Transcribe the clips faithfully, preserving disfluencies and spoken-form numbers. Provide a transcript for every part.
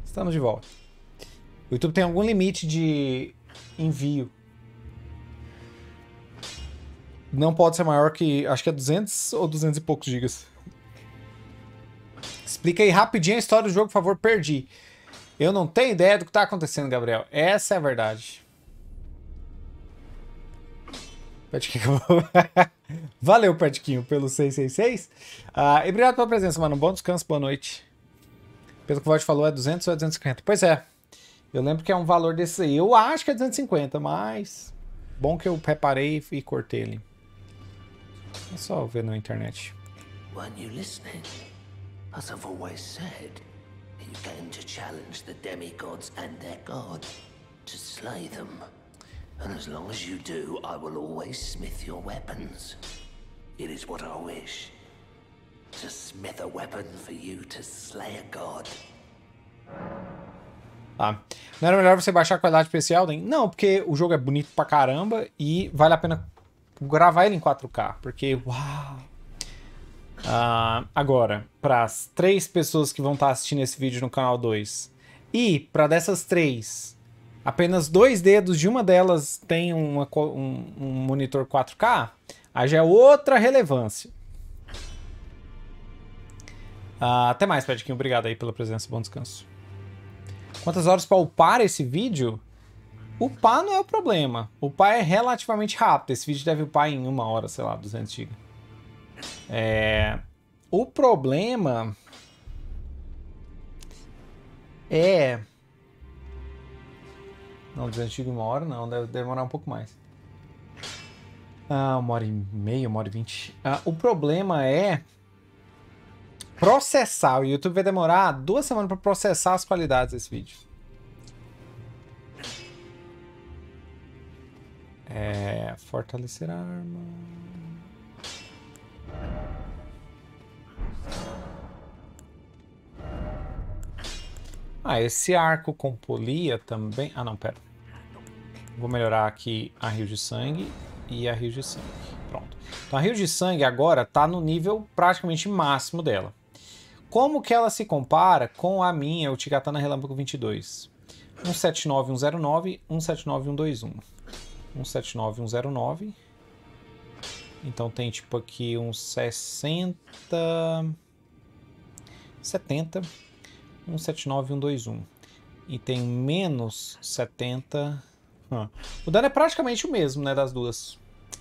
Estamos de volta. O YouTube tem algum limite de envio. Não pode ser maior que, acho que é duzentos ou duzentos e poucos gigas. Explica aí rapidinho a história do jogo, por favor, perdi. Eu não tenho ideia do que tá acontecendo, Gabriel. Essa é a verdade. Petquinho. Valeu, Petquinho, pelo seiscentos e sessenta e seis. Uh, e obrigado pela presença, mano. Bom descanso, boa noite. Pelo que o Void falou, é duzentos ou é duzentos e cinquenta? Pois é. Eu lembro que é um valor desse aí. Eu acho que é duzentos e cinquenta, mas... Bom que eu reparei e cortei ele. É só ver na internet. Weren't you listening? As I've always said, you came to challenge the demigods and their god, to slay them. And as long as you do, I will always smith your weapons. It is what I wish. To smith a weapon for you to slay a god. Ah, não era melhor você baixar a qualidade especial? Não, porque o jogo é bonito pra caramba e vale a pena gravar ele em quatro K, porque uau! Ah, agora, para as três pessoas que vão estar assistindo esse vídeo no canal dois e para dessas três, apenas dois dedos de uma delas tem uma, um, um monitor quatro K, aí já é outra relevância. Ah, até mais, Pedquinho. Obrigado aí pela presença. Bom descanso. Quantas horas para upar esse vídeo? Upar não é o problema. Upar é relativamente rápido. Esse vídeo deve upar em uma hora, sei lá, duzentos gigas. É... O problema é... Não, duzentos gigas em uma hora não. Deve demorar um pouco mais. Ah, uma hora e meia, uma hora e vinte. Ah, o problema é... processar. O YouTube vai demorar duas semanas para processar as qualidades desse vídeo. É... Fortalecer a arma... Ah, esse arco com polia também... Ah, não, pera. Vou melhorar aqui a Rio de Sangue e a Rio de Sangue. Pronto. Então a Rio de Sangue agora tá no nível praticamente máximo dela. Como que ela se compara com a minha, o Tigatana Relâmpago vinte e dois? um sete nove um zero nove, um sete nove um dois um. um sete nove um zero nove. Então tem tipo aqui uns sessenta... setenta. um sete nove um dois um. E tem menos setenta. Ah. O dano é praticamente o mesmo, né, das duas.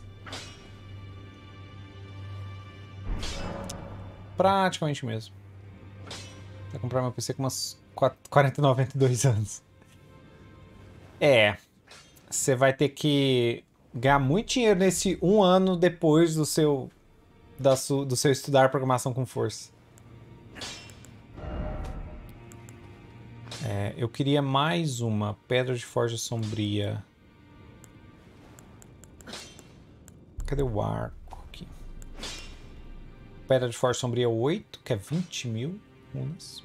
Praticamente o mesmo. Vou comprar meu P C com umas quarenta, noventa e dois anos. É. Você vai ter que ganhar muito dinheiro nesse um ano depois do seu, da su, do seu estudar programação com força. É, eu queria mais uma Pedra de Forja Sombria. Cadê o arco aqui? Pedra de Forja Sombria oito, que é vinte mil runas.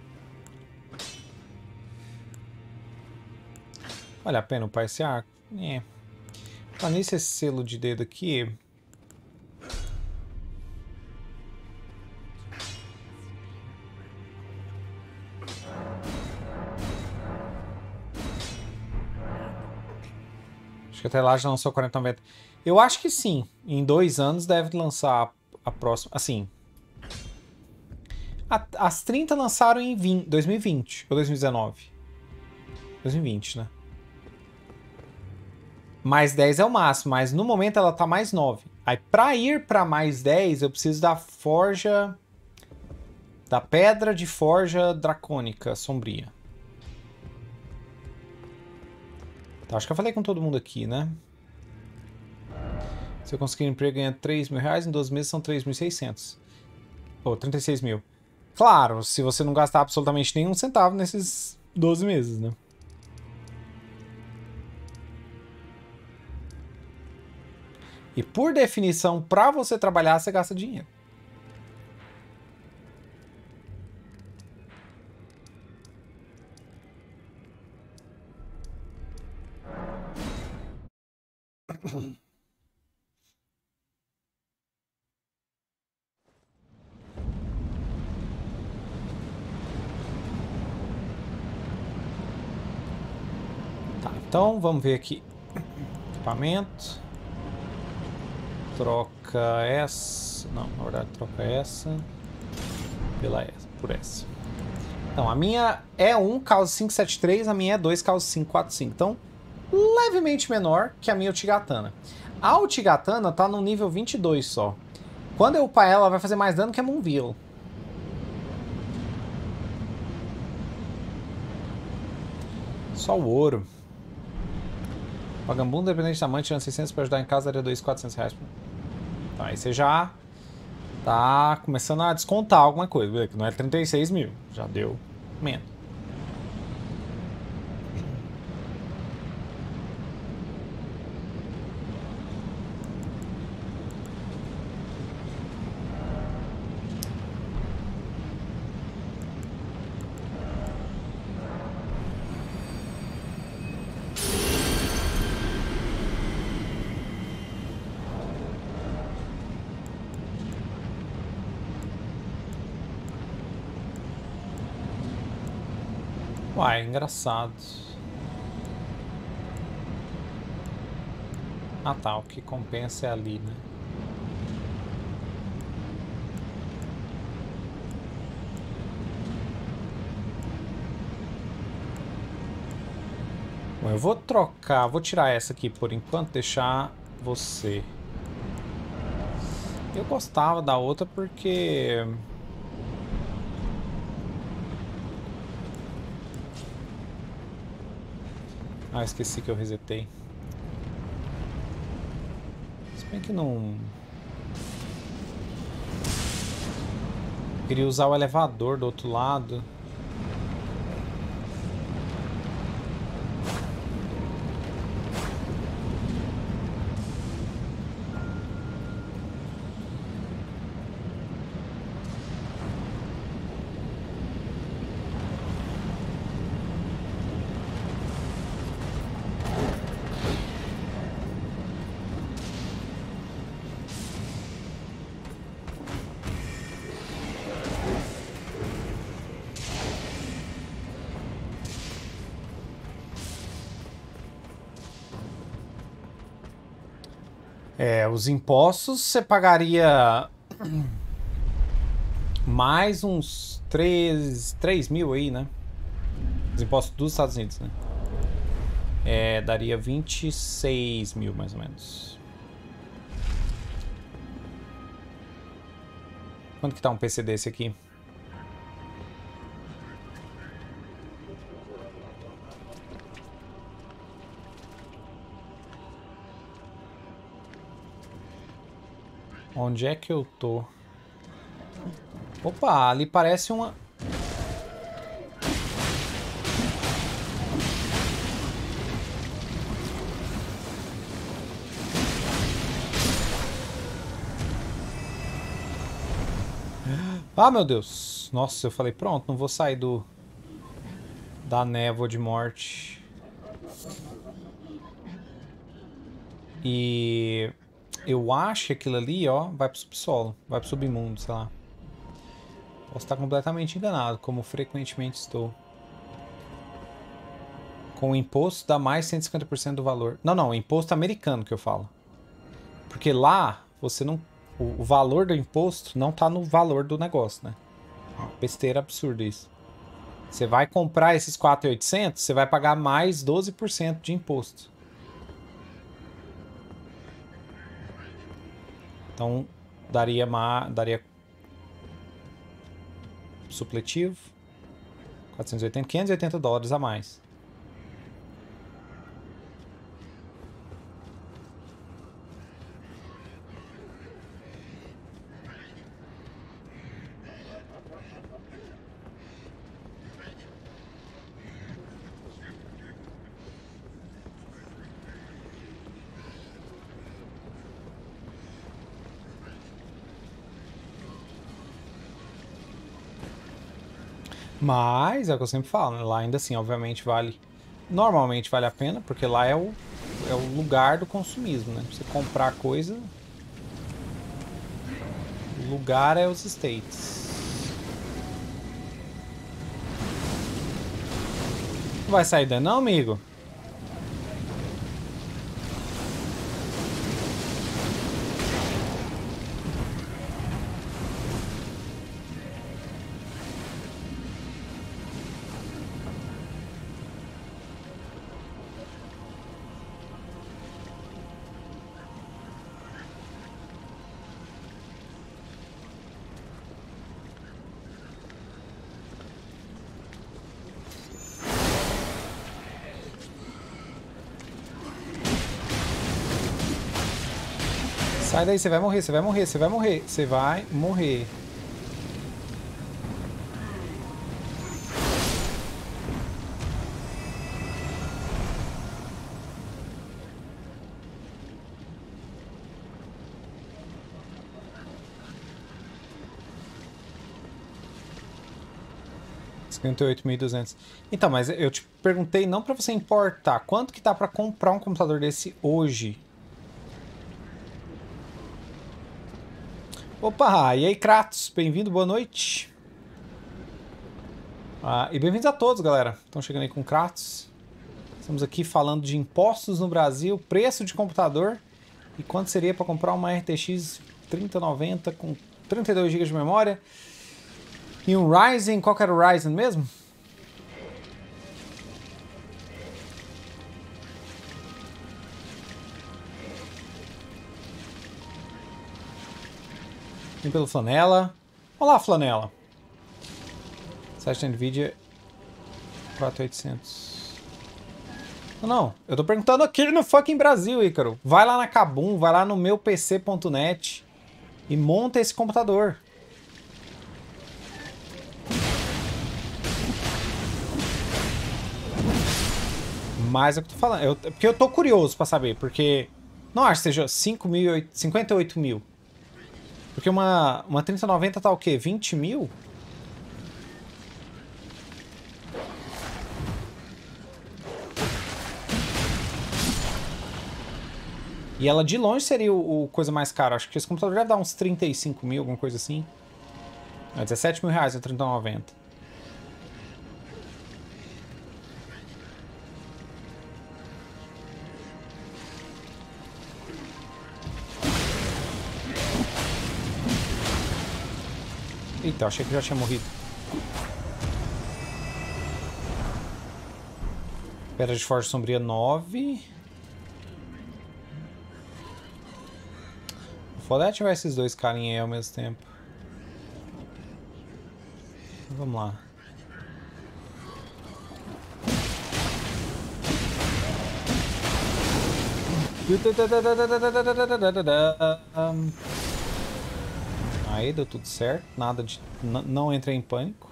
Vale a pena upar esse arco? É. Mas nesse selo de dedo aqui... Acho que até lá já lançou quarenta noventa. Eu acho que sim. Em dois anos deve lançar a próxima. Assim. A, as trinta lançaram em vinte, dois mil e vinte ou dois mil e dezenove? dois mil e vinte, né? Mais dez é o máximo, mas no momento ela tá mais nove. Aí pra ir pra mais dez eu preciso da forja... Da pedra de forja dracônica sombria. Tá, acho que eu falei com todo mundo aqui, né? Se eu conseguir um emprego, ganha três mil reais. Em doze meses são três mil e seiscentos. Ou trinta e seis mil. Claro, se você não gastar absolutamente nenhum centavo nesses doze meses, né? E por definição, para você trabalhar, você gasta dinheiro. Então, vamos ver aqui. Equipamento. Troca essa. Não, na verdade, troca essa pela essa, por essa. Então, a minha é um causa cinco sete três, a minha é dois causa cinco quatro cinco. Então, levemente menor que a minha Uchigatana. A Uchigatana tá no nível vinte e dois só. Quando eu upar ela, ela vai fazer mais dano que a Moonveil. Só o ouro. Vagabundo, dependente da mãe, tirando seiscentos para ajudar em casa, daria dois mil e quatrocentos reais. Tá, aí você já tá começando a descontar alguma coisa. Não é trinta e seis mil, já deu menos. Uai, engraçado. Ah tá, o que compensa é ali, né? Bom, eu vou trocar, vou tirar essa aqui por enquanto, deixar você. Eu gostava da outra porque... Ah, esqueci que eu resetei. Se bem que não... Queria usar o elevador do outro lado. É, os impostos você pagaria mais uns três mil aí, né? Os impostos dos Estados Unidos, né? É, daria vinte e seis mil, mais ou menos. Quanto que tá um P C desse aqui? Onde é que eu tô? Opa, ali parece uma... Ah, meu Deus. Nossa, eu falei, pronto, não vou sair do... da névoa de morte. E... eu acho que aquilo ali, ó, vai pro subsolo. Vai pro submundo, sei lá. Posso estar completamente enganado, como frequentemente estou. Com o imposto dá mais cento e cinquenta por cento do valor. Não, não, imposto americano que eu falo. Porque lá, você não... o, o valor do imposto não tá no valor do negócio, né? Besteira absurda isso. Você vai comprar esses quatro mil e oitocentos, você vai pagar mais doze por cento de imposto. Então, daria, ma, daria supletivo, quatrocentos e oitenta, quinhentos e oitenta dólares a mais. Mas, é o que eu sempre falo, né? Lá ainda assim, obviamente vale... Normalmente vale a pena, porque lá é o, é o lugar do consumismo, né? Pra você comprar coisa... O lugar é os States. Não vai sair dano não, amigo? Sai daí, você vai morrer, você vai morrer, você vai morrer. Você vai morrer. cinquenta e oito mil e duzentos. Então, mas eu te perguntei não para você importar. Quanto que tá para comprar um computador desse hoje? Opa, e aí, Kratos? Bem-vindo, boa noite. Ah, e bem-vindos a todos, galera. Estão chegando aí com Kratos. Estamos aqui falando de impostos no Brasil, preço de computador e quanto seria para comprar uma R T X trinta noventa com trinta e dois gigas de memória. E um Ryzen, qual que era o Ryzen mesmo? Vem pelo Flanela. Olá, Flanela. Site da Nvidia quatro mil e oitocentos. Não, não, eu tô perguntando aqui no fucking Brasil, Ícaro. Vai lá na Kabum, vai lá no meu P C ponto net e monta esse computador. Mas é o que eu tô falando. Eu, porque eu tô curioso pra saber, porque não acho que seja cinco mil, cinquenta e oito mil. Porque uma, uma trinta noventa tá o quê? vinte mil? E ela de longe seria o, o coisa mais cara. Acho que esse computador deve dar uns trinta e cinco mil, alguma coisa assim. É dezessete mil reais a trinta noventa. Eita, achei que já tinha morrido. Pedra de Forja Sombria nove. Foda é ativar esses dois carinha aí ao mesmo tempo. Vamos lá. Aí deu tudo certo, nada de... N não entrei em pânico.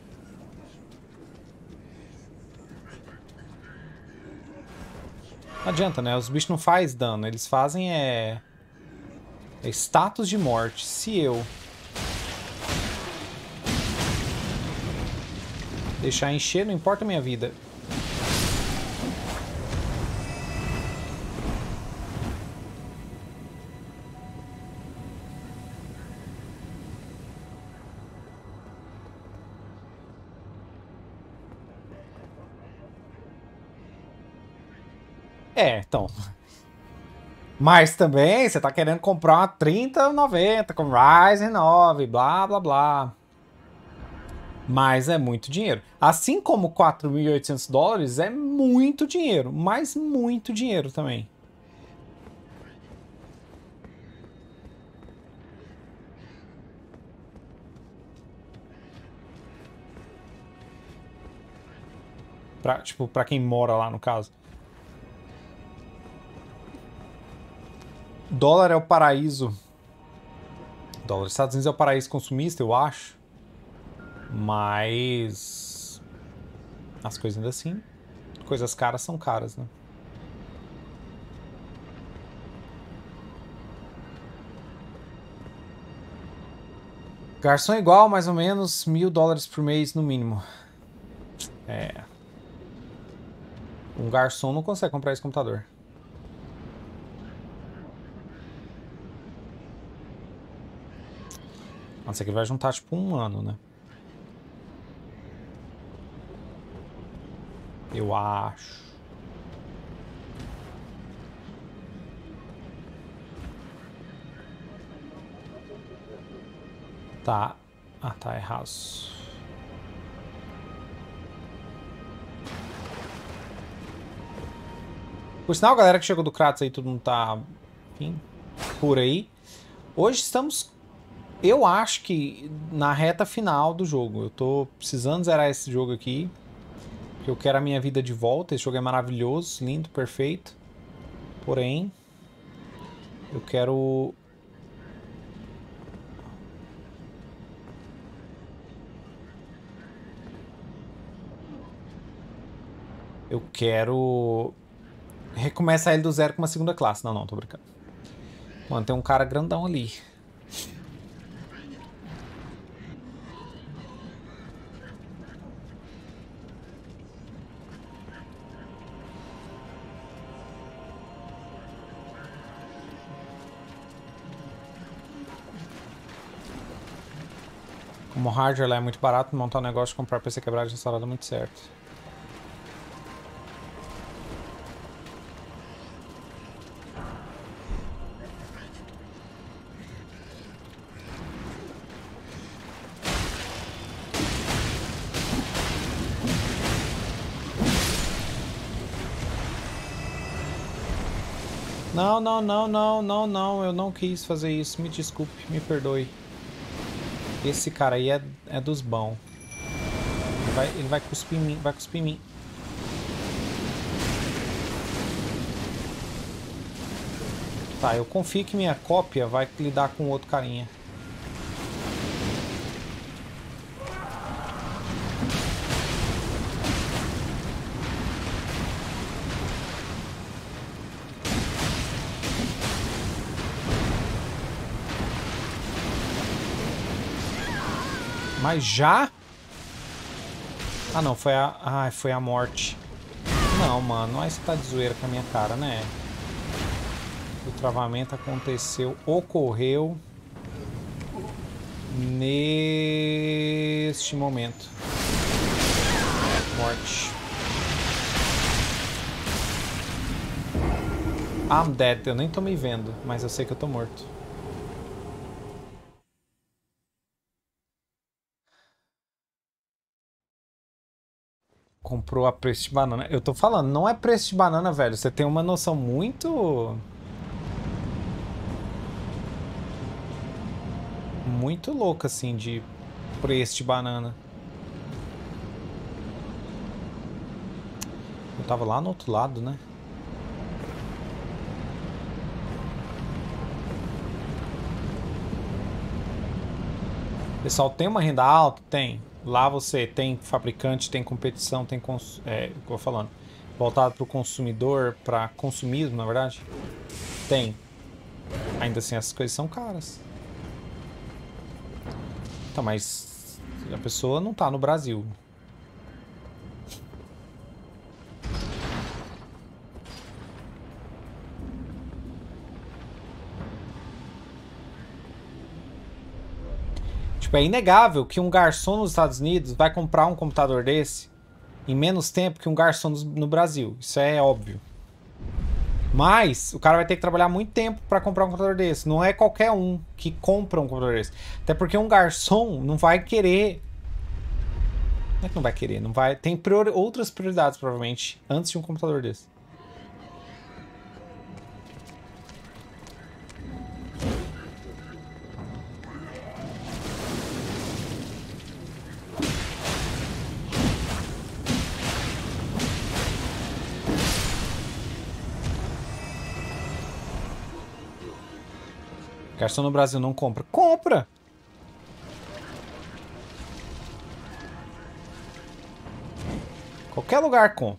Não adianta, né? Os bichos não fazem dano, eles fazem é... é status de morte. Se eu deixar encher, não importa a minha vida. É, então. Mas também você tá querendo comprar uma trinta noventa com Ryzen nove, blá blá blá. Mas é muito dinheiro. Assim como quatro mil e oitocentos dólares é muito dinheiro, mas muito dinheiro também. Pra, tipo, pra quem mora lá, no caso. Dólar é o paraíso. Dólar. Estados Unidos é o paraíso consumista, eu acho. Mas... as coisas ainda assim... coisas caras são caras, né? Garçom é igual, mais ou menos, mil dólares por mês no mínimo. É... um garçom não consegue comprar esse computador. Nossa, aqui vai juntar tipo um ano, né? Eu acho. Tá. Ah, tá errado. Por sinal, galera que chegou do Kratos aí, todo mundo tá... enfim, por aí. Hoje estamos... eu acho que na reta final do jogo. Eu tô precisando zerar esse jogo aqui. Porque eu quero a minha vida de volta. Esse jogo é maravilhoso, lindo, perfeito. Porém, eu quero Eu quero... recomeçar ele do zero com uma segunda classe. Não, não, tô brincando. Mano, tem um cara grandão ali. Como o hardware lá é muito barato, montar um negócio de comprar P C quebrado de instalado é muito certo. Não, não, não, não, não, não. Eu não quis fazer isso. Me desculpe, me perdoe. Esse cara aí é, é dos bons. Ele vai, ele vai cuspir em mim, vai cuspir em mim. Tá, eu confio que minha cópia vai lidar com outro carinha. Mas já? Ah, não, foi a... Ai, foi a morte. Não, mano, aí você tá de zoeira com a minha cara, né? O travamento aconteceu, ocorreu neste momento. Morte. I'm dead. Eu nem tô me vendo, mas eu sei que eu tô morto. Comprou a preço de banana. Eu tô falando, não é preço de banana, velho. Você tem uma noção muito... muito louca, assim, de preço de banana. Eu tava lá no outro lado, né? Pessoal, tem uma renda alta? Tem. Lá você tem fabricante, tem competição, tem... Cons... É, o que eu tô falando. Voltado para o consumidor, para consumismo, na verdade? Tem. Ainda assim, essas coisas são caras. Tá, mas a pessoa não tá no Brasil. Tipo, é inegável que um garçom nos Estados Unidos vai comprar um computador desse em menos tempo que um garçom no Brasil. Isso é óbvio. Mas o cara vai ter que trabalhar muito tempo para comprar um computador desse. Não é qualquer um que compra um computador desse. Até porque um garçom não vai querer... Não é que não vai querer, não vai... Tem priori... outras prioridades, provavelmente, antes de um computador desse. Garçom no Brasil não compra. Compra! Qualquer lugar compra.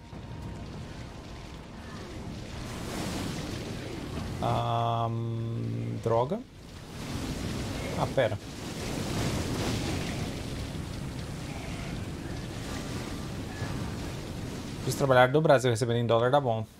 Um, droga. Ah, pera. Os trabalhadores do Brasil recebendo em dólar dá bom.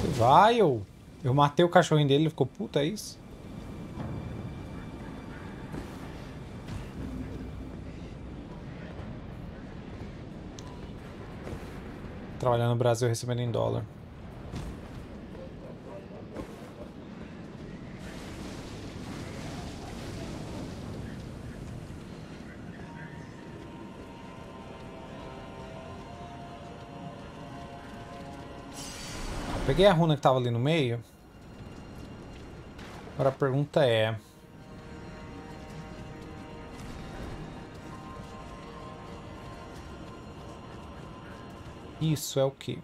Você vai, eu... Eu matei o cachorrinho dele, ele ficou puto, é isso? Trabalhando no Brasil, recebendo em dólar. Peguei a runa que tava ali no meio. Agora a pergunta é... Isso é o quê?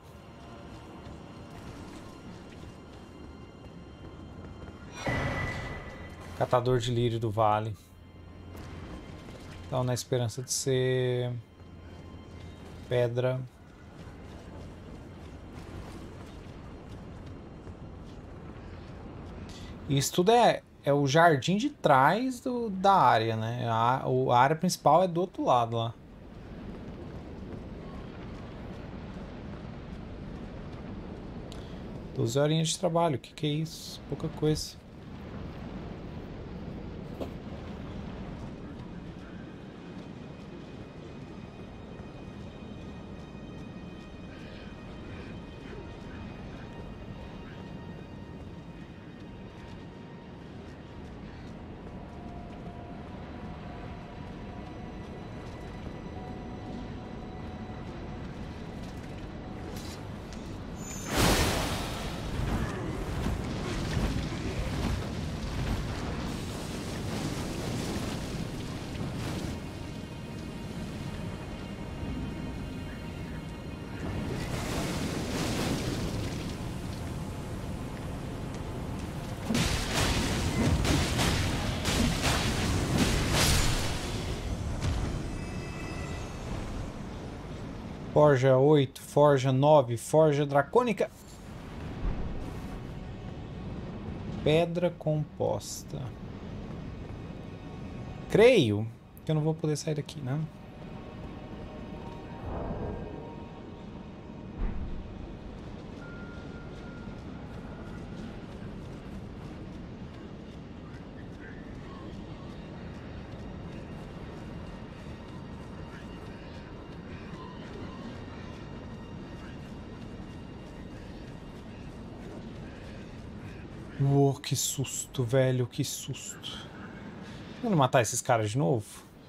Catador de lírio do vale. Então, na esperança de ser... Pedra. Isso tudo é, é o jardim de trás do, da área, né? A, a área principal é do outro lado lá. doze horinhas de trabalho, o que, que é isso? Pouca coisa. Forja oito, Forja nove, Forja Dracônica. Pedra composta. Creio que eu não vou poder sair daqui, né? Uou, que susto, velho, que susto. Vamos matar esses caras de novo?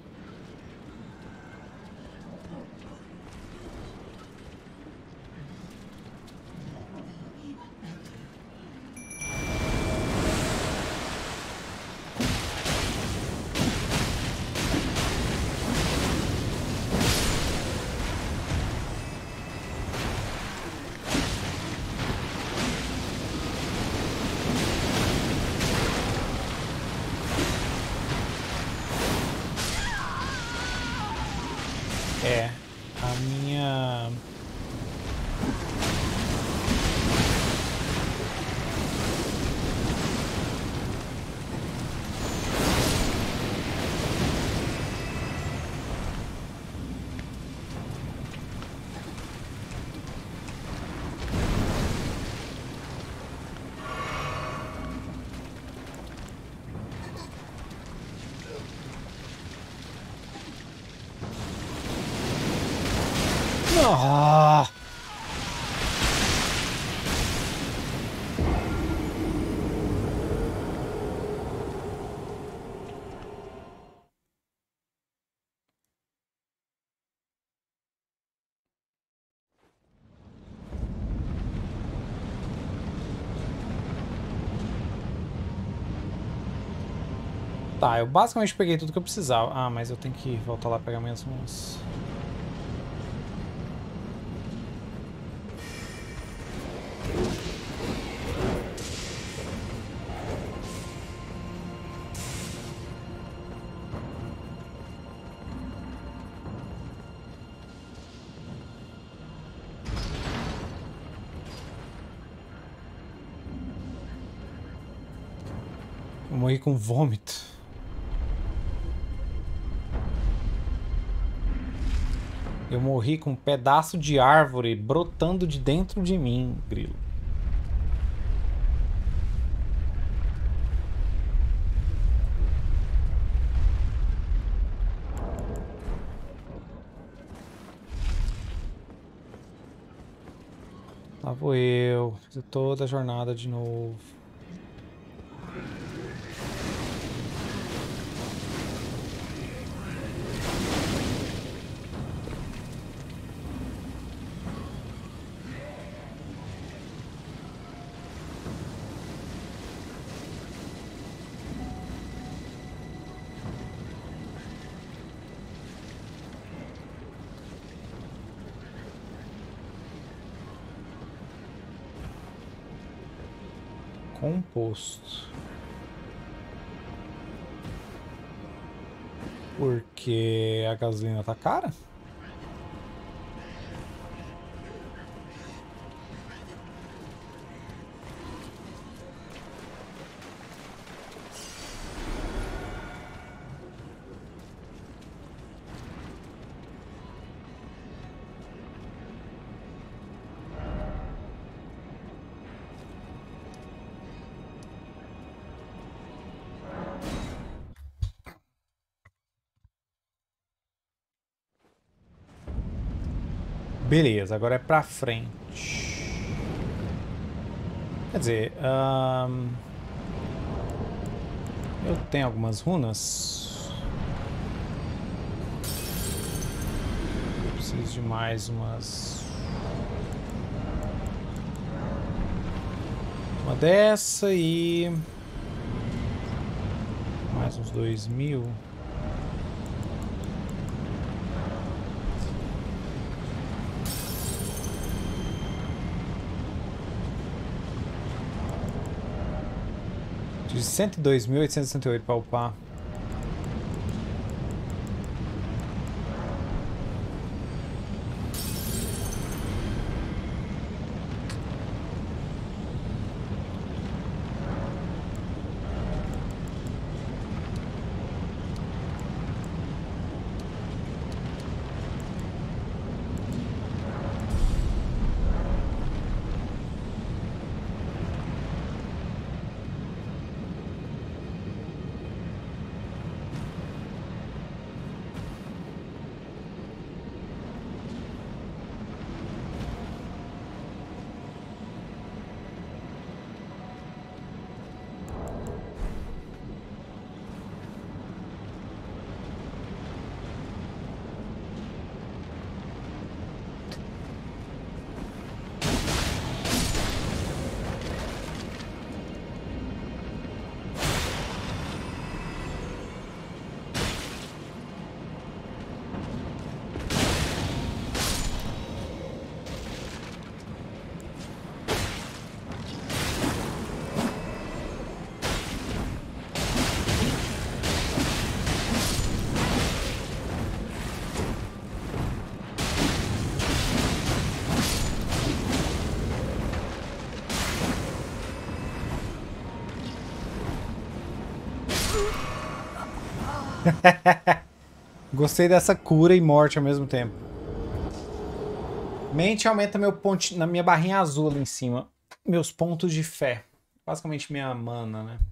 É, a minha... Ah! Tá, eu basicamente peguei tudo que eu precisava. Ah, mas eu tenho que voltar lá e pegar minhas mãos. Eu morri com vômito. Eu morri com um pedaço de árvore brotando de dentro de mim, grilo. Lá vou eu, fazer toda a jornada de novo. Composto. Porque a gasolina tá cara? Beleza, agora é pra frente. Quer dizer, hum, eu tenho algumas runas. Eu preciso de mais umas. Uma dessa e mais uns dois mil. De cento e dois mil oitocentos e sessenta e oito para upar. Gostei dessa cura e morte ao mesmo tempo. Mente aumenta meu ponto na minha barrinha azul ali em cima. Meus pontos de fé. Basicamente minha mana, né?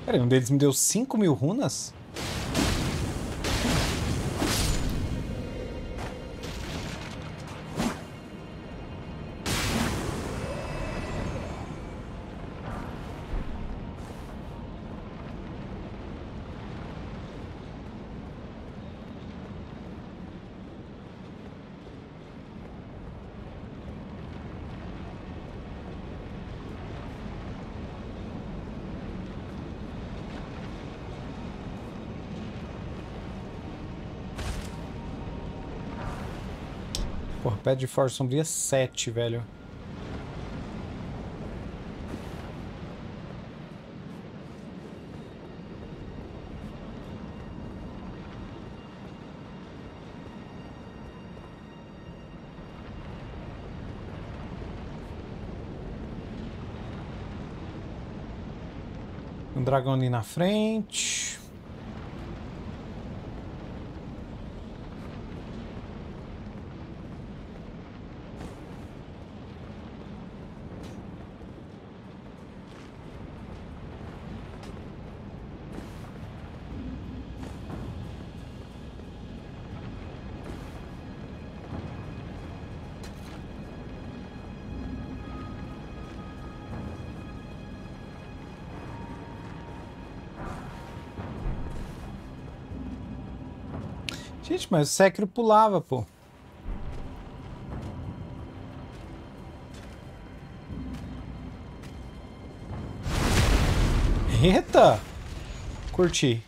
Peraí, um deles me deu cinco mil runas? Porra, pé de força sombria sete, velho. Um dragão ali na frente. Gente, mas o Sekiro pulava, pô. Eita! Curti.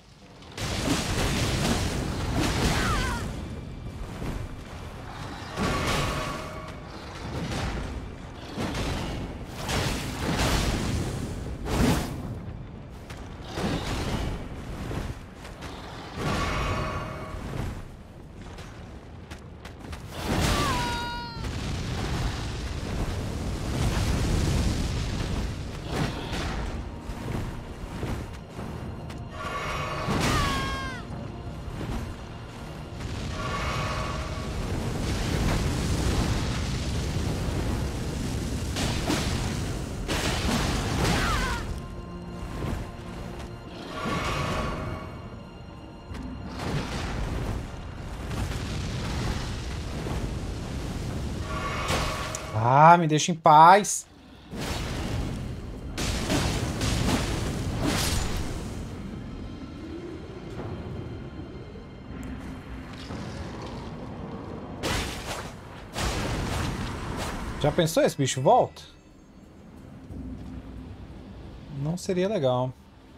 Ah, me deixa em paz. Já pensou esse bicho volta? Não seria legal.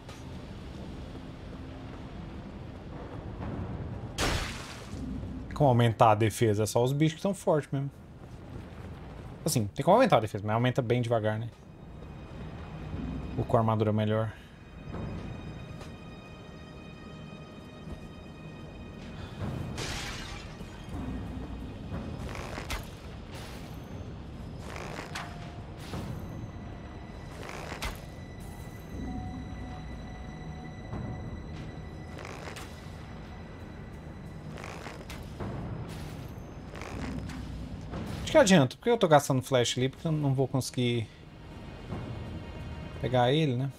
Como aumentar a defesa? É só os bichos que são fortes mesmo. Assim, tem como aumentar a defesa, mas aumenta bem devagar, né? Ou com a armadura melhor. Acho que adianta. Por que eu tô gastando flash ali? Porque eu não vou conseguir pegar ele, né?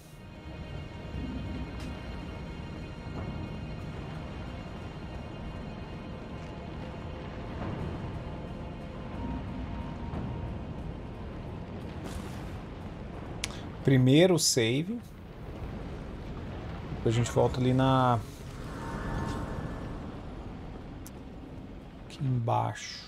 Primeiro save. Depois a gente volta ali na... Aqui embaixo.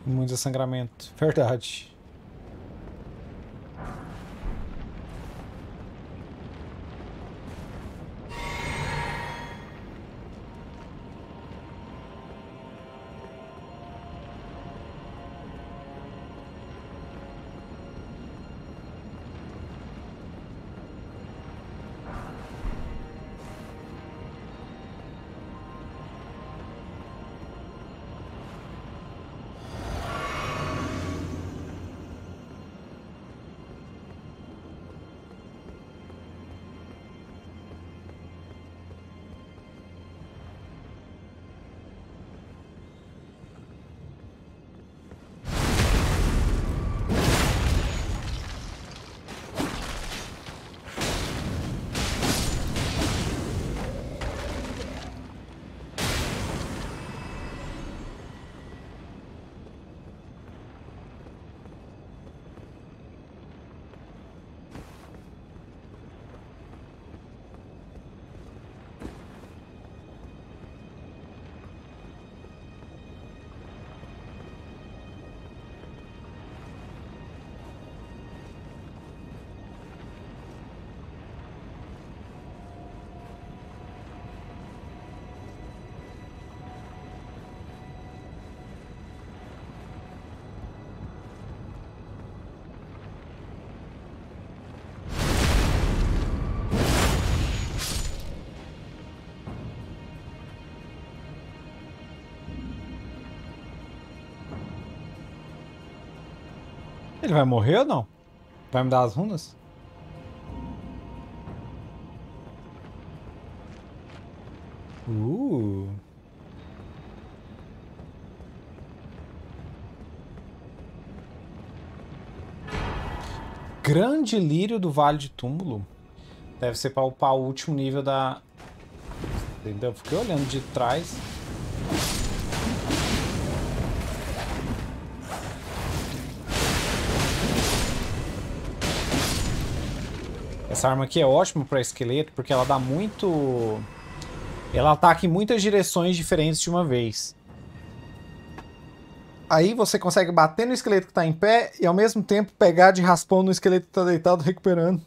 Muito sangramento. Verdade. Ele vai morrer ou não? Vai me dar as runas? Uh. Grande lírio do Vale de Túmulo. Deve ser para upar o último nível da... Entendeu? Fiquei olhando de trás. Essa arma aqui é ótima para esqueleto porque ela dá muito... Ela ataca em muitas direções diferentes de uma vez. Aí você consegue bater no esqueleto que está em pé e ao mesmo tempo pegar de raspão no esqueleto que está deitado recuperando.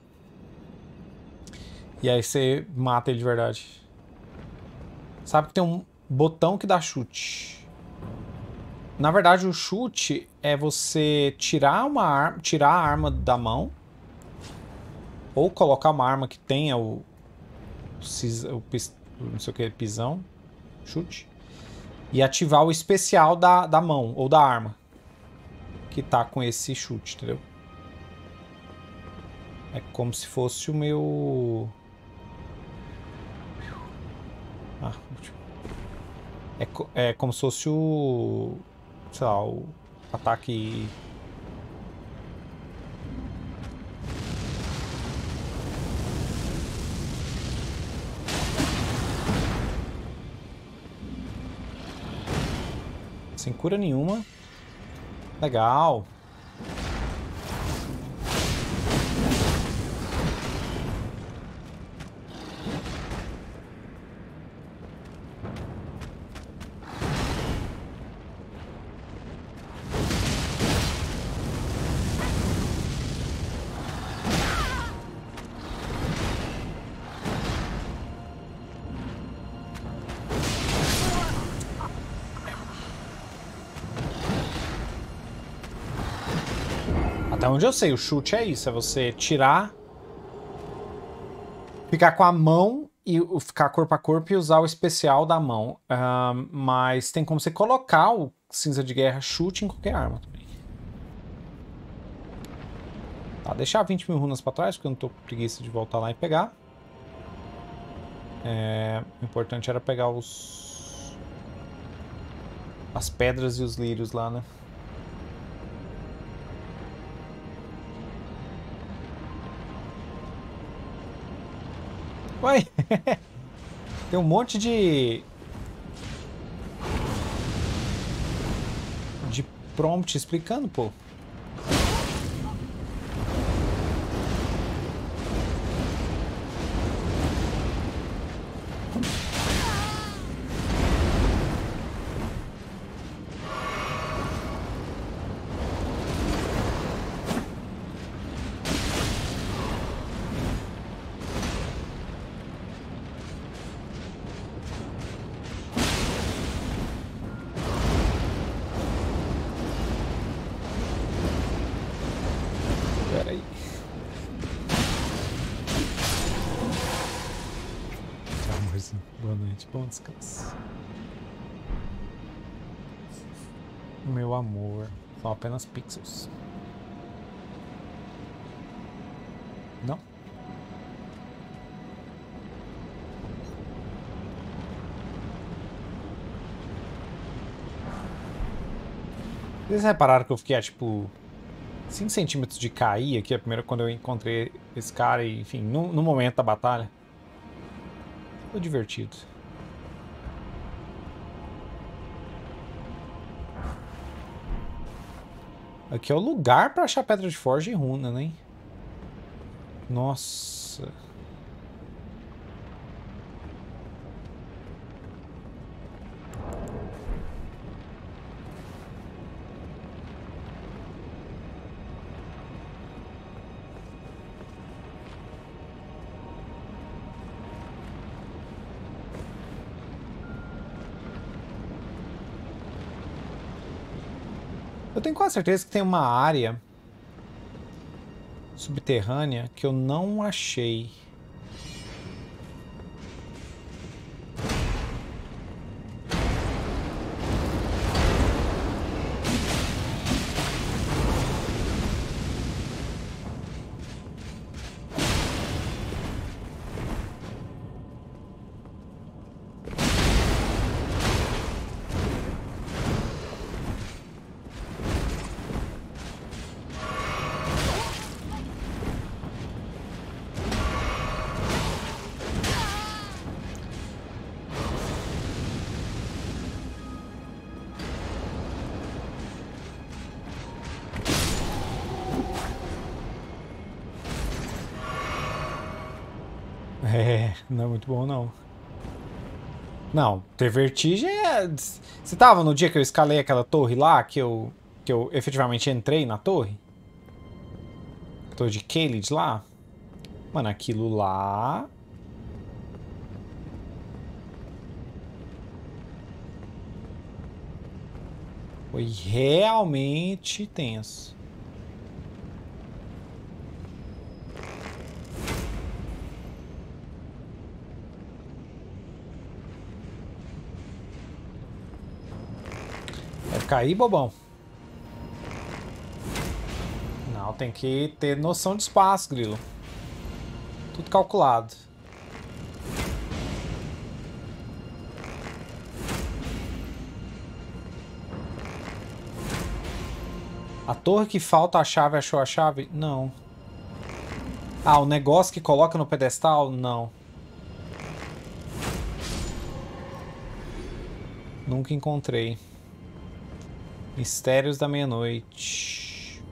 E aí você mata ele de verdade. Sabe que tem um botão que dá chute. Na verdade o chute é você tirar uma arma, tirar a arma da mão. Ou colocar uma arma que tenha o, o, o não sei o que, pisão, chute, e ativar o especial da, da mão ou da arma que tá com esse chute, entendeu? É como se fosse o meu... Ah, é, é como se fosse o... sei lá, o ataque... Sem cura nenhuma. Legal. Até onde eu sei, o chute é isso, é você tirar, ficar com a mão e ficar corpo a corpo e usar o especial da mão. Uh, mas tem como você colocar o cinza de guerra chute em qualquer arma também. Tá, deixar vinte mil runas pra trás, porque eu não tô com preguiça de voltar lá e pegar. É, o importante era pegar os... as pedras e os lírios lá, né? Uai, tem um monte de... de prompt explicando, pô. Pera aí. Tchau, amorzinho. Boa noite. Bom descanso. Meu amor. São apenas pixels. Não? Vocês repararam que eu fiquei a, tipo, cinco centímetros de cair aqui a primeira quando eu encontrei esse cara e, enfim, no, no momento da batalha? Foi divertido. Aqui é o lugar pra achar pedra de forja e runa, né? Nossa. Eu tenho quase certeza que tem uma área subterrânea que eu não achei. É, não é muito bom, não. Não, ter vertigem é... Você tava no dia que eu escalei aquela torre lá, que eu, que eu efetivamente entrei na torre? Torre de Caelid lá? Mano, aquilo lá... foi realmente tenso. Vai cair, bobão. Não, tem que ter noção de espaço, grilo. Tudo calculado. A torre que falta a chave, achou a chave? Não. Ah, o negócio que coloca no pedestal? Não. Nunca encontrei. Mistérios da meia-noite.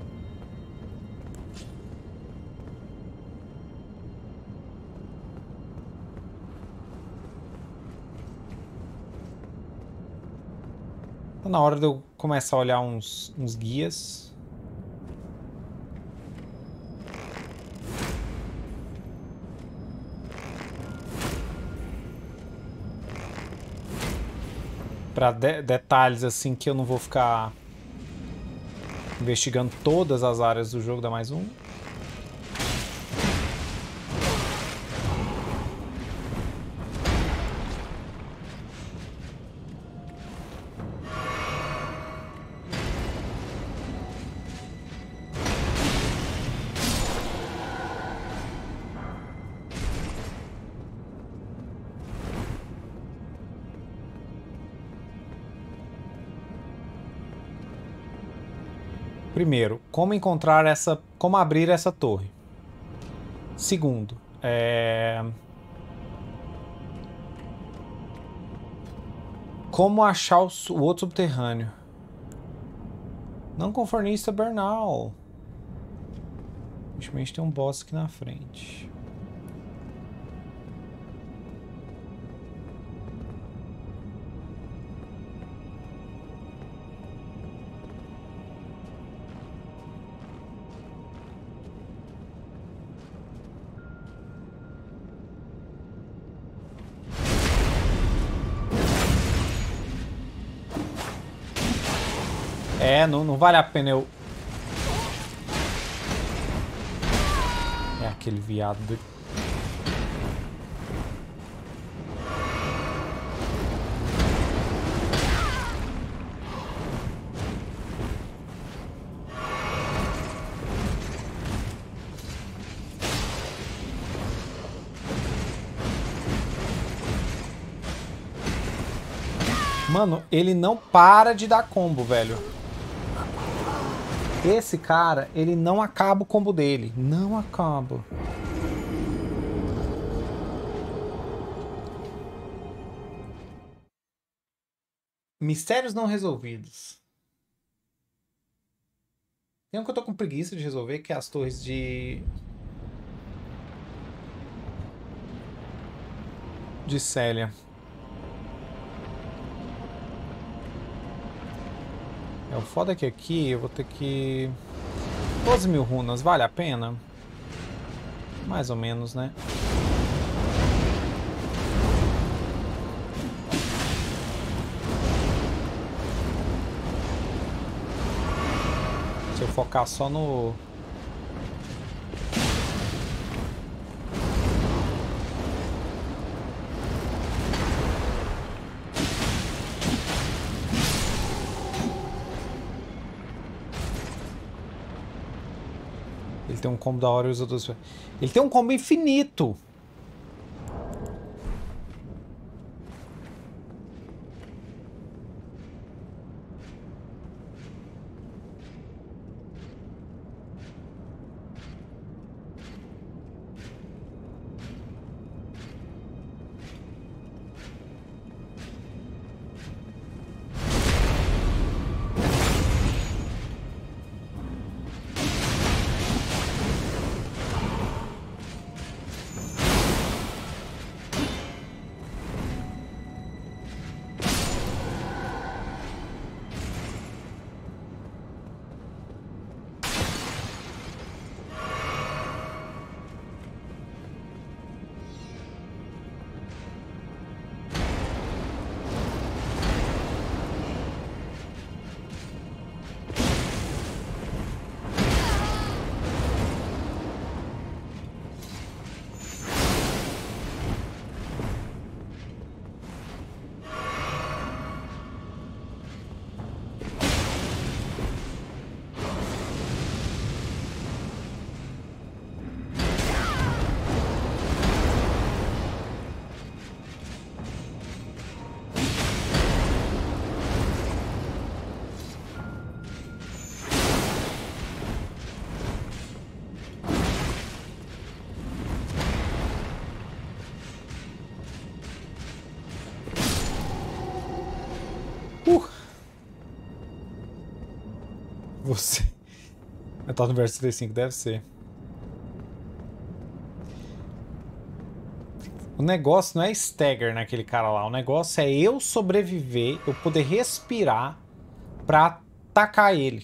Tá na hora de eu começar a olhar uns, uns guias. Para de detalhes assim que eu não vou ficar investigando todas as áreas do jogo, dá mais um. Primeiro, como encontrar essa... como abrir essa torre. Segundo, é... como achar o, o outro subterrâneo. Não conformista Bernal. Infelizmente tem um boss aqui na frente. É, não, não vale a pena eu... É aquele viado do... Mano, ele não para de dar combo, velho. Esse cara, ele não acaba o combo dele. Não acaba. Mistérios não resolvidos. Tem um que eu tô com preguiça de resolver, que é as torres de... de Célia. É, o foda é que aqui eu vou ter que... doze mil runas, vale a pena? Mais ou menos, né? Se eu focar só no... Ele tem um combo da hora e os outros... Ele tem um combo infinito! Uh. Você... Eu tava no verso trinta e cinco, deve ser. O negócio não é stagger naquele cara lá. O negócio é eu sobreviver, eu poder respirar pra atacar ele.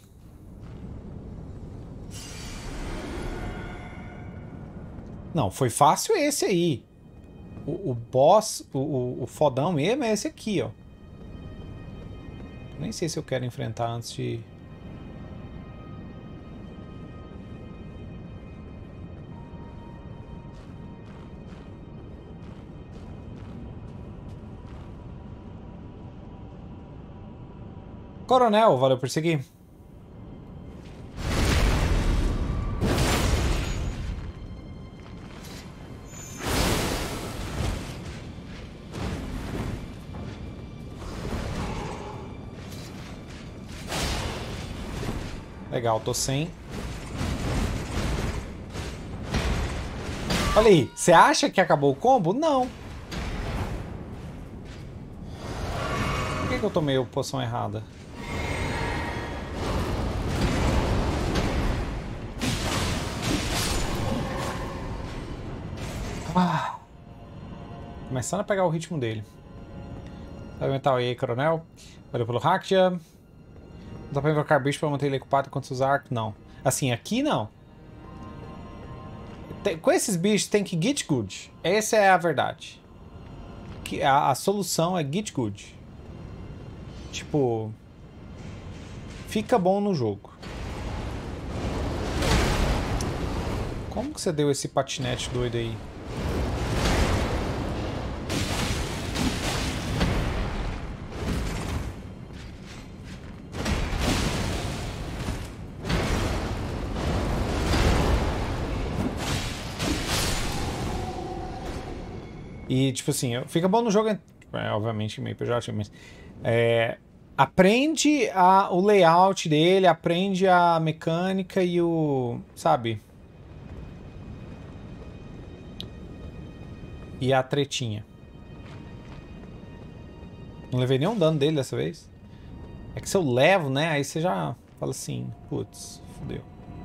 Não, foi fácil esse aí. O, o boss, o, o, o fodão mesmo é esse aqui, ó. Nem sei se eu quero enfrentar antes de... Coronel, valeu por seguir. Legal, tô sem. Olha aí, você acha que acabou o combo? Não. Por que que eu tomei a poção errada? Ah. Começando a pegar o ritmo dele. Elemental aí, coronel. Valeu pelo Hackja. Não dá pra invocar bicho pra manter ele ocupado enquanto você usar arco? Não. Assim, aqui não. Tem, com esses bichos tem que get good. Essa é a verdade. Que a, a solução é get good. Tipo... Fica bom no jogo. Como que você deu esse patinete doido aí? E, tipo assim, fica bom no jogo, é, obviamente meio pejorativo, mas é, aprende a, o layout dele, aprende a mecânica e o, sabe? E a tretinha. Não levei nenhum dano dele dessa vez. É que se eu levo, né, aí você já fala assim, putz, fodeu.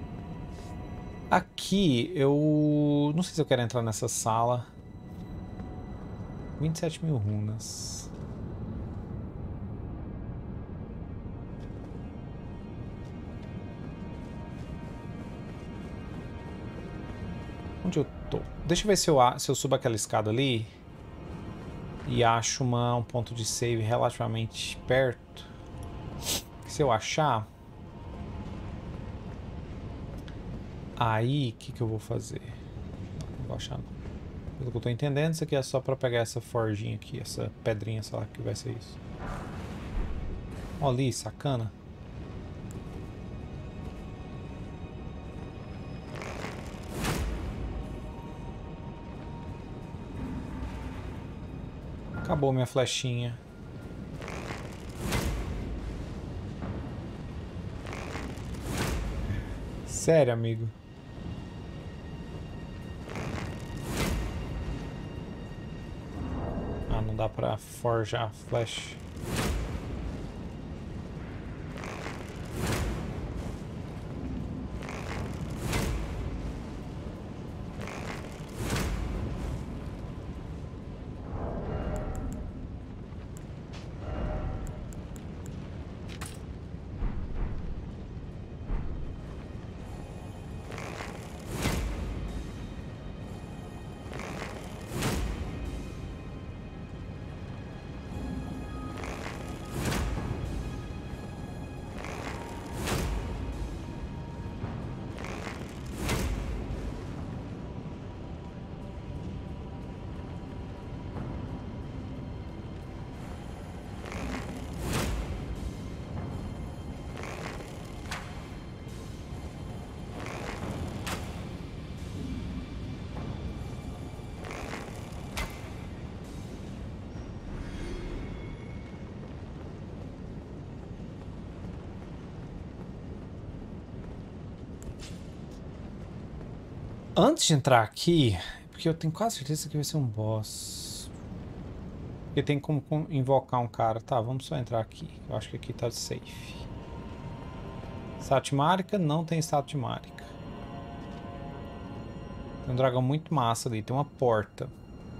Aqui, eu não sei se eu quero entrar nessa sala. vinte e sete mil runas. Onde eu tô? Deixa eu ver se eu, se eu subo aquela escada ali e acho uma, um ponto de save relativamente perto. Se eu achar, aí o que, que eu vou fazer? Não vou achar não. Pelo que eu tô entendendo, isso aqui é só pra pegar essa forjinha aqui, essa pedrinha, sei lá, que vai ser isso. Olha ali, sacana. Acabou minha flechinha. Sério, amigo? Ah, não dá pra forjar flash. Antes de entrar aqui, porque eu tenho quase certeza que vai ser um boss. Porque tem como invocar um cara. Tá, vamos só entrar aqui. Eu acho que aqui tá safe. Satmárica, não tem Satmárica. Tem um dragão muito massa ali, tem uma porta.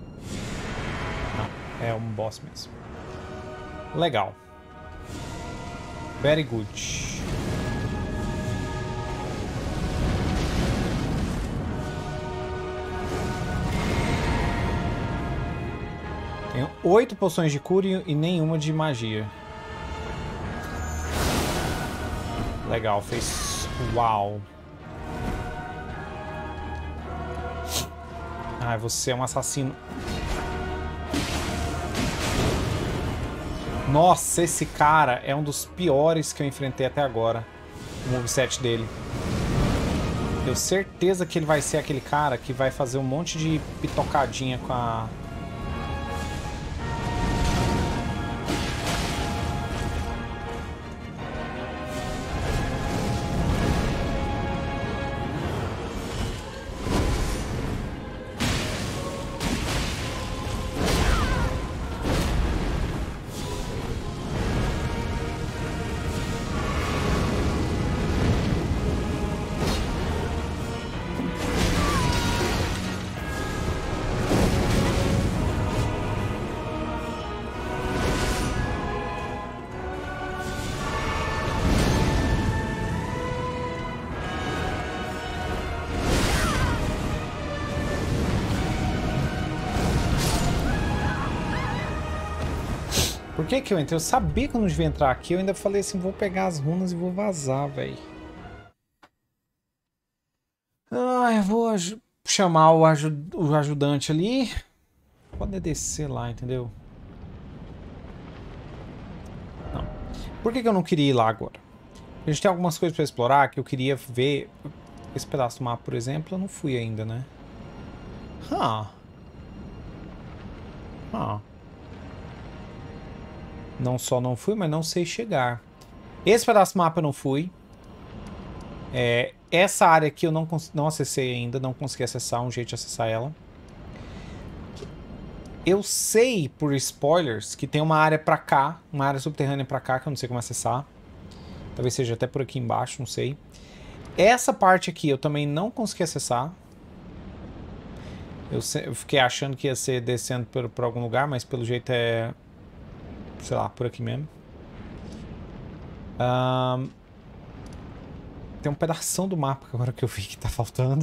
Não, é um boss mesmo. Legal. Very good. Tenho oito poções de cura e nenhuma de magia. Legal, fez... Uau. Ai, você é um assassino. Nossa, esse cara é um dos piores que eu enfrentei até agora. O moveset dele. Tenho certeza que ele vai ser aquele cara que vai fazer um monte de pitocadinha com a... Por que que eu entrei? Eu sabia que eu não devia entrar aqui. Eu ainda falei assim, vou pegar as runas e vou vazar, velho. Ah, eu vou chamar o, aju o ajudante ali. Pode descer lá, entendeu? Não. Por que, que eu não queria ir lá agora? A gente tem algumas coisas pra explorar que eu queria ver. Esse pedaço do mapa, por exemplo, eu não fui ainda, né? Huh. Huh. Não só não fui, mas não sei chegar. Esse pedaço do mapa eu não fui. É, essa área aqui eu não, não acessei ainda, não consegui acessar, um jeito de acessar ela. Eu sei, por spoilers, que tem uma área pra cá, uma área subterrânea pra cá, que eu não sei como acessar. Talvez seja até por aqui embaixo, não sei. Essa parte aqui eu também não consegui acessar. Eu, eu fiquei achando que ia ser descendo por, por algum lugar, mas pelo jeito é... sei lá, por aqui mesmo. Um, tem um pedação do mapa agora que eu vi que tá faltando.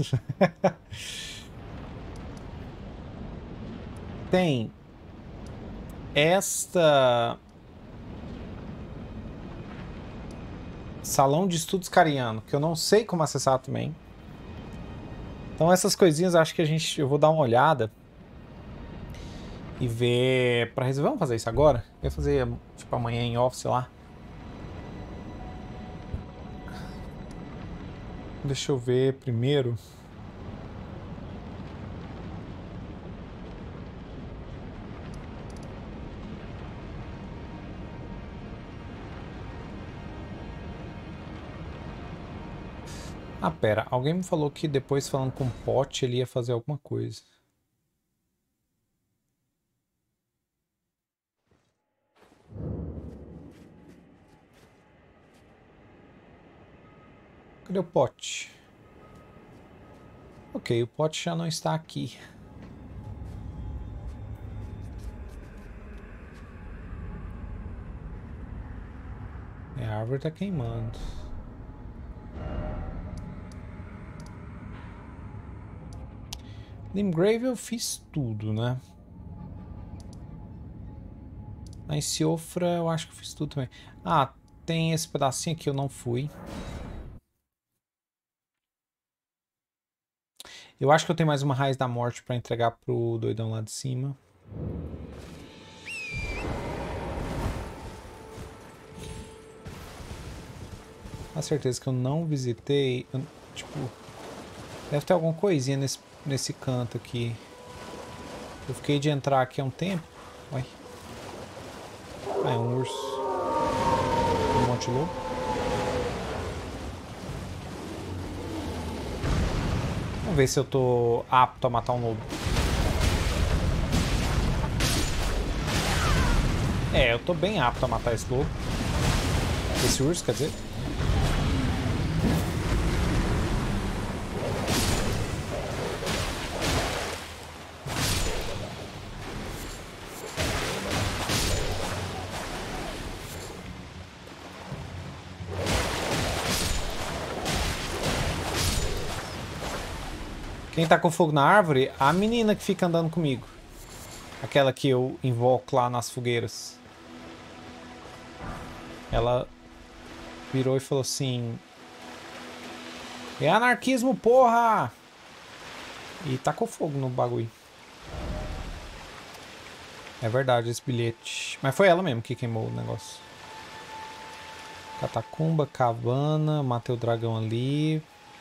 Tem esta... Salão de Estudos Cariano, que eu não sei como acessar também. Então essas coisinhas acho que a gente... eu vou dar uma olhada. E ver... pra resolver. Vamos fazer isso agora? Eu ia fazer, tipo, amanhã em off, sei lá. Deixa eu ver primeiro. Ah, pera. Alguém me falou que depois falando com o Pote ele ia fazer alguma coisa. Cadê o Pote? Ok, o Pote já não está aqui. É, a árvore tá queimando. Limgrave eu fiz tudo, né? Na Siofra eu acho que eu fiz tudo também. Ah, tem esse pedacinho aqui que eu não fui. Eu acho que eu tenho mais uma Raiz da Morte pra entregar pro doidão lá de cima. Com certeza que eu não visitei. Eu, tipo, deve ter alguma coisinha nesse, nesse canto aqui. Eu fiquei de entrar aqui há um tempo. Ué. Ah, é um urso. Um monte de lobo. Vamos ver se eu tô apto a matar um lobo. É, eu tô bem apto a matar esse lobo. Esse urso, quer dizer. Quem tá com fogo na árvore? A menina que fica andando comigo. Aquela que eu invoco lá nas fogueiras. Ela virou e falou assim... É anarquismo, porra! E tacou fogo no bagulho. É verdade esse bilhete. Mas foi ela mesmo que queimou o negócio. Catacumba, cabana, matei o dragão ali.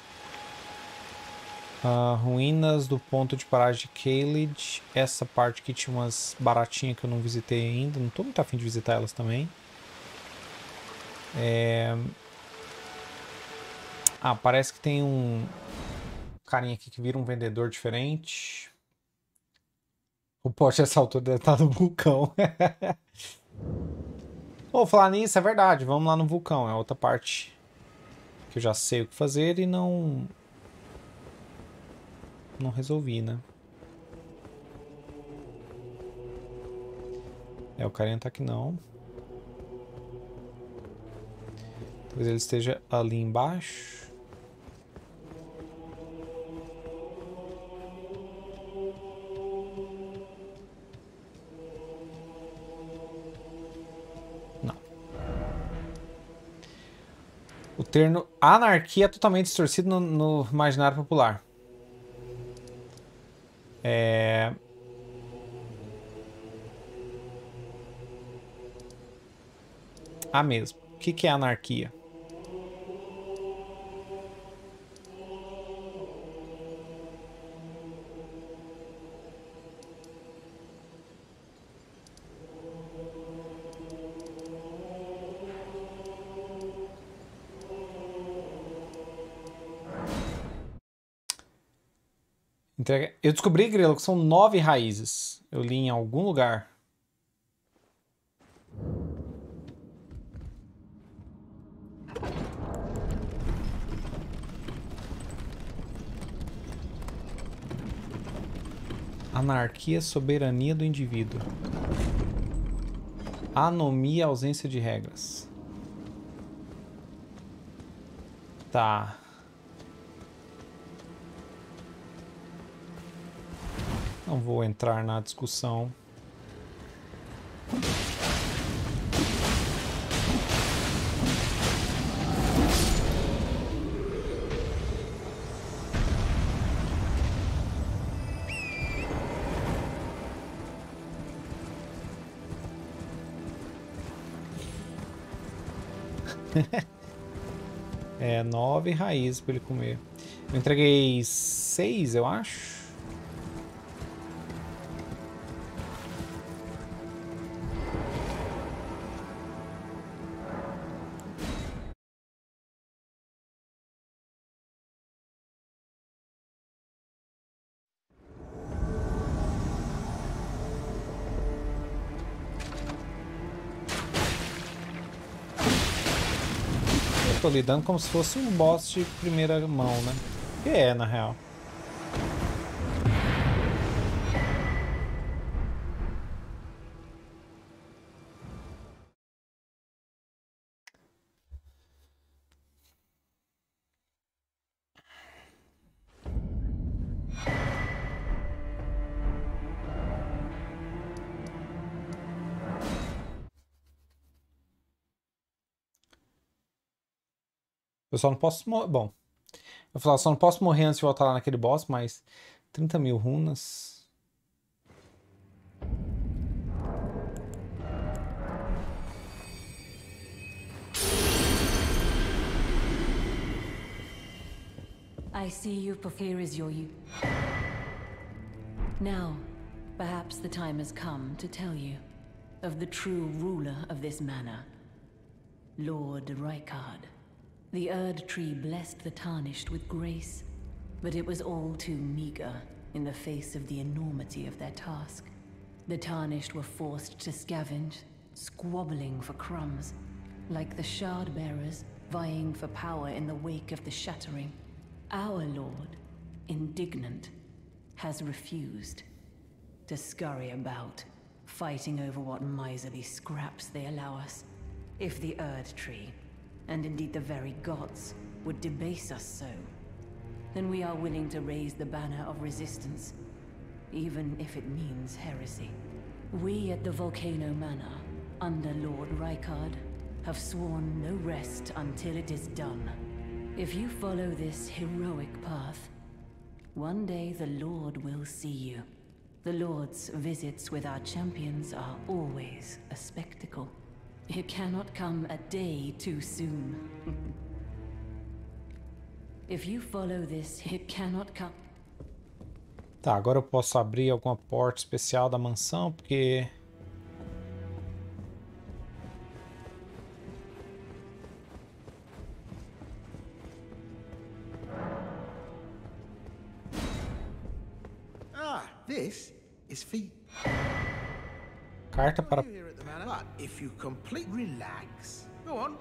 Uh, ruínas do ponto de paragem de Caelid. Essa parte aqui tinha umas baratinhas que eu não visitei ainda. Não tô muito afim de visitar elas também. É... Ah, parece que tem um carinha aqui que vira um vendedor diferente. O Pote essa altura deve estar no vulcão. Vou falar nisso, é verdade. Vamos lá no vulcão. É outra parte que eu já sei o que fazer e não... Não resolvi, né? É, o carinha tá aqui não. Talvez ele esteja ali embaixo. Não. O termo anarquia é totalmente distorcido no, no imaginário popular. É... Ah, mesmo. O que, que é anarquia? Entrega... Eu descobri, Grilo, que são nove raízes. Eu li em algum lugar. Anarquia, soberania do indivíduo. Anomia, ausência de regras. Tá. Não vou entrar na discussão. É, nove raízes para ele comer. Eu entreguei seis, eu acho. Tô lidando como se fosse um boss de primeira mão, né? Que é, na real. Eu só não posso... Bom, eu falar, só não posso morrer antes de voltar lá naquele boss, mas trinta mil runas. I see you, here is your you. Now, perhaps the time has come to tell you of the true ruler of this manor, Lord Rykard. The Erd Tree blessed the Tarnished with grace, but it was all too meager in the face of the enormity of their task. The Tarnished were forced to scavenge, squabbling for crumbs, like the Shard Bearers vying for power in the wake of the Shattering. Our Lord, indignant, has refused to scurry about, fighting over what miserly scraps they allow us. If the Erd Tree, and indeed the very gods, would debase us so, then we are willing to raise the banner of resistance, even if it means heresy. We at the Volcano Manor, under Lord Rykard, have sworn no rest until it is done. If you follow this heroic path, one day the Lord will see you. The Lord's visits with our champions are always a spectacle. It cannot come a day too soon. If you follow this, it cannot come. Tá, agora eu posso abrir alguma porta especial da mansão, porque... Ah, this is for Carta para... But if you complete relax. Go on.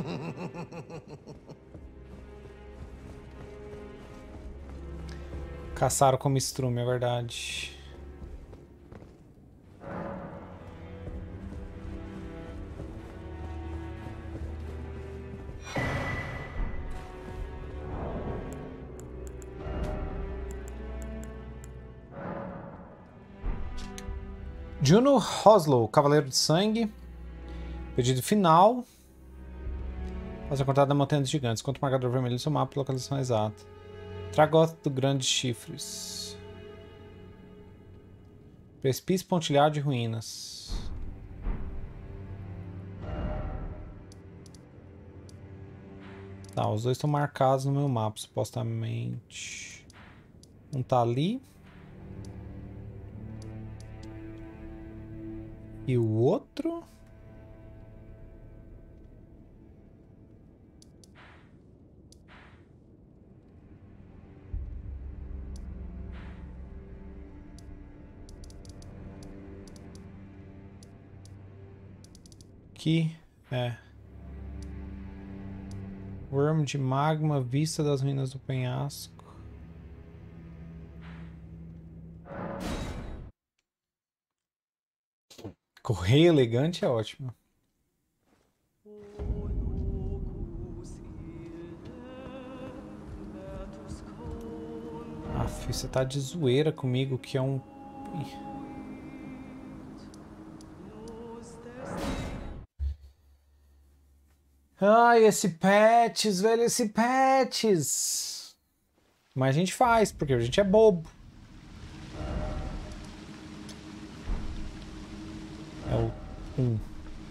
Caçaram como estrume, é verdade. Juno Hoslow, Cavaleiro de Sangue. Pedido final. Faça a contada da Montanha dos Gigantes. Contra o marcador vermelho do seu mapa, localização exata. Tragoth do Grandes Chifres. Precipício pontilhado de ruínas. Tá, os dois estão marcados no meu mapa, supostamente. Um tá ali. E o outro... Aqui, é. Worm de magma, vista das ruínas do penhasco. Correio elegante é ótimo. Aff, você tá de zoeira comigo que é um... Ai, esse Patches, velho, esse Patches. Mas a gente faz, porque a gente é bobo. É o um.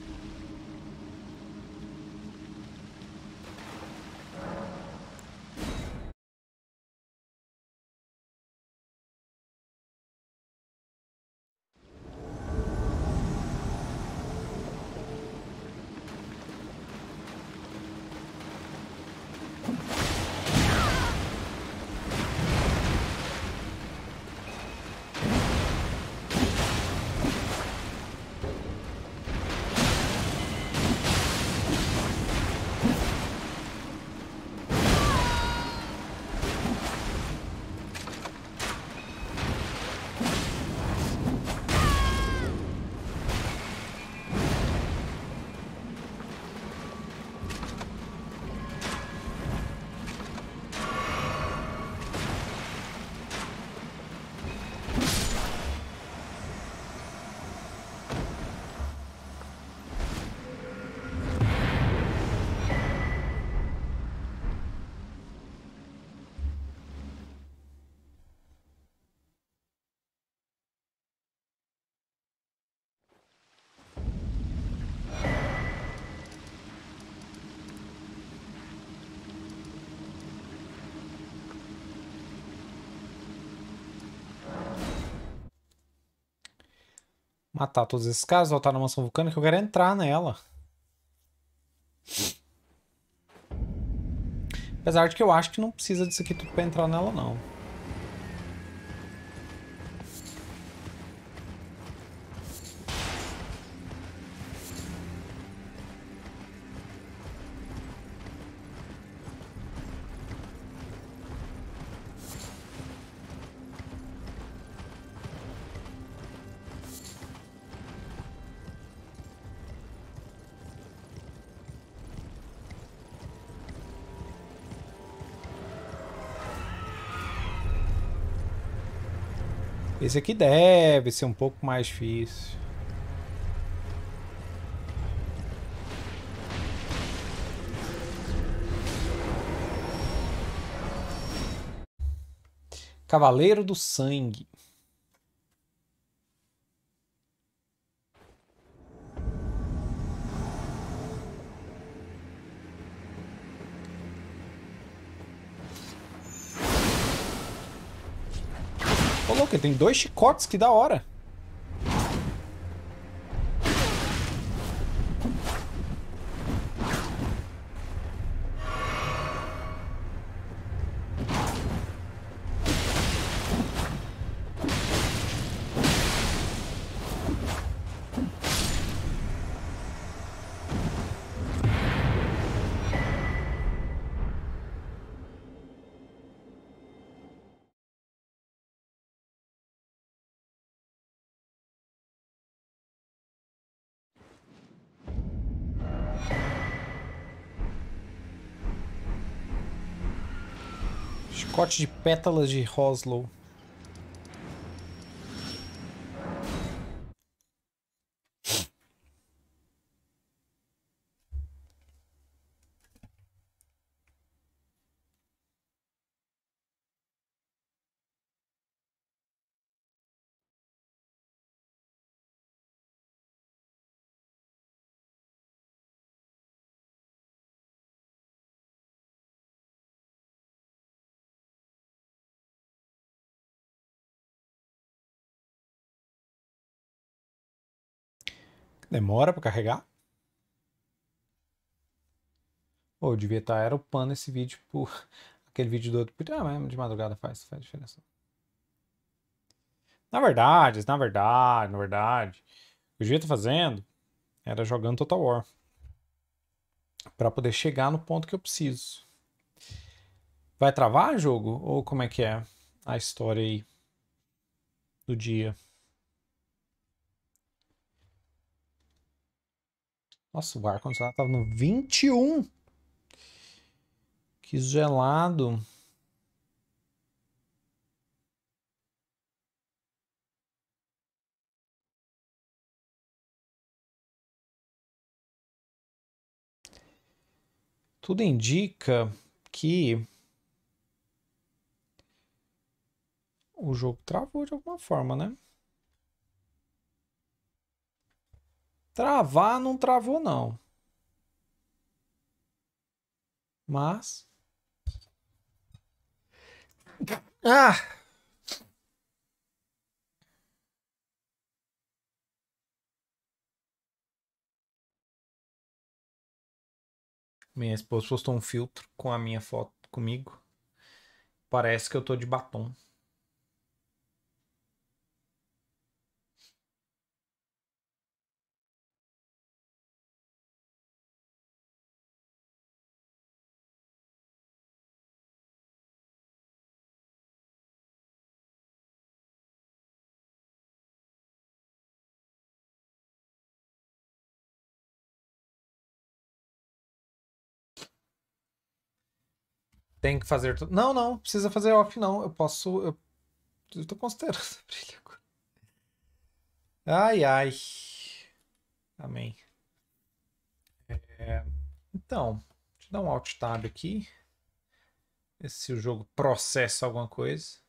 Matar todos esses caras, voltar na mansão vulcânica, eu quero entrar nela. Apesar de que eu acho que não precisa disso aqui tudo pra entrar nela, não. Esse aqui deve ser um pouco mais difícil. Cavaleiro do Sangue. Ô, louco, ele tem dois chicotes, que da hora. Chicote de pétalas de Roslow. Demora pra carregar? Ou oh, devia estar aeropando esse vídeo por aquele vídeo do outro. Ah, mas de madrugada faz, faz diferença. Na verdade, na verdade, na verdade, o que eu devia estar fazendo era jogando Total War. Pra poder chegar no ponto que eu preciso. Vai travar jogo? Ou como é que é a história aí do dia? Nossa, o ar-condicionado tava no vinte e um. Que gelado. Tudo indica que o jogo travou de alguma forma, né? Travar não travou, não. Mas... Ah! Minha esposa postou um filtro com a minha foto comigo. Parece que eu tô de batom. Tem que fazer tudo. Não, não, precisa fazer off, não. Eu posso. Eu, eu tô considerando brilho agora. Ai, ai. Amém. É, então, deixa eu dar um Alt Tab aqui. Ver se o jogo processa alguma coisa.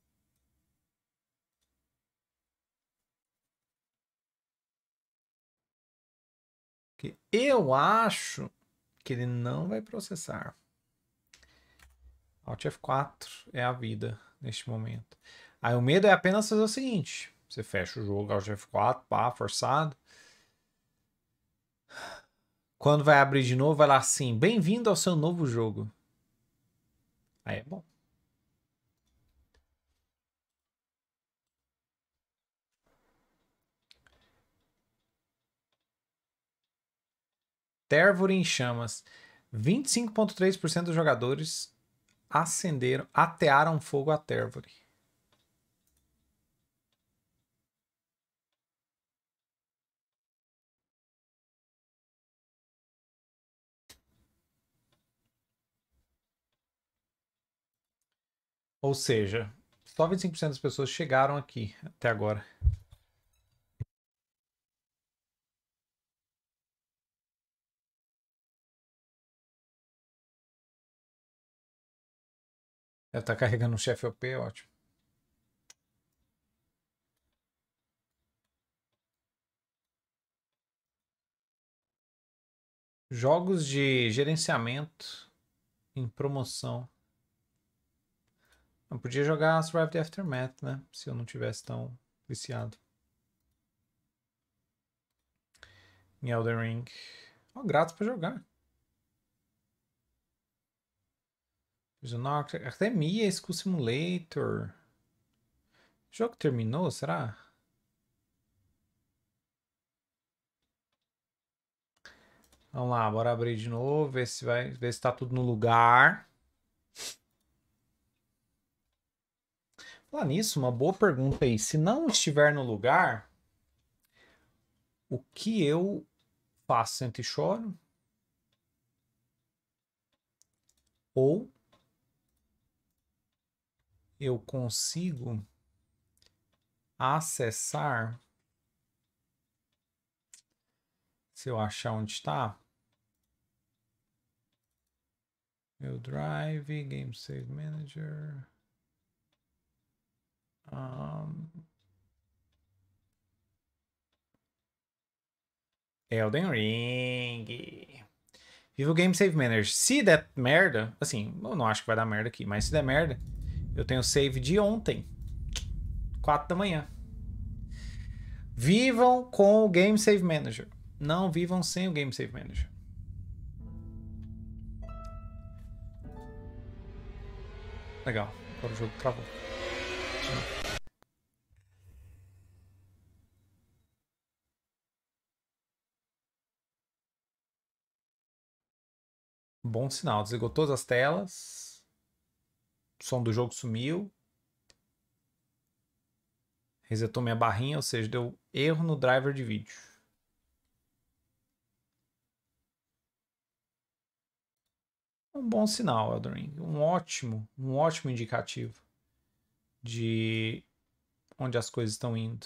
Que eu acho que ele não vai processar. Alt F quatro é a vida neste momento. Aí o medo é apenas fazer o seguinte. Você fecha o jogo, Alt F quatro, pá, forçado. Quando vai abrir de novo, vai lá assim, bem-vindo ao seu novo jogo. Aí é bom. Tervor em chamas. vinte e cinco vírgula três por cento dos jogadores acenderam, atearam fogo a Tervor. Ou seja, só vinte e cinco por cento das pessoas chegaram aqui até agora. Deve estar carregando um chefe O P, ótimo. Jogos de gerenciamento em promoção. Eu podia jogar Survive the Aftermath, né? Se eu não tivesse tão viciado em Elden Ring. Oh, grátis pra jogar. Academia, School Simulator. O jogo terminou, será? Vamos lá, bora abrir de novo, ver se vai, ver se tá tudo no lugar. Falar nisso, uma boa pergunta aí. Se não estiver no lugar, o que eu faço? Sento e choro? Ou eu consigo acessar, se eu achar onde está, meu Drive, Game Save Manager, um, Elden Ring, viva o Game Save Manager. Se der merda, assim, eu não acho que vai dar merda aqui, mas se der merda, eu tenho save de ontem, quatro da manhã. Vivam com o Game Save Manager. Não vivam sem o Game Save Manager. Legal. Agora o jogo travou. Bom sinal. Desligou todas as telas. O som do jogo sumiu. Resetou minha barrinha, ou seja, deu erro no driver de vídeo. Um bom sinal, Elden Ring. Um ótimo, um ótimo indicativo de onde as coisas estão indo.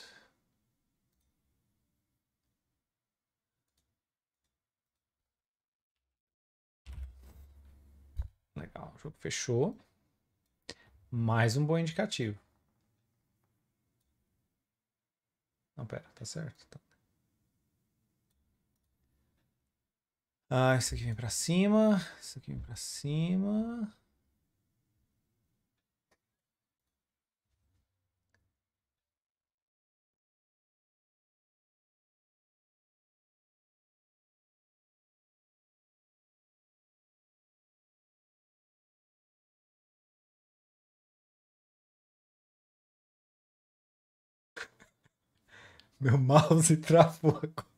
Legal, o jogo fechou. Mais um bom indicativo. Não, pera, tá certo. Tá. Ah, isso aqui vem pra cima. Isso aqui vem pra cima. Meu mouse travou agora.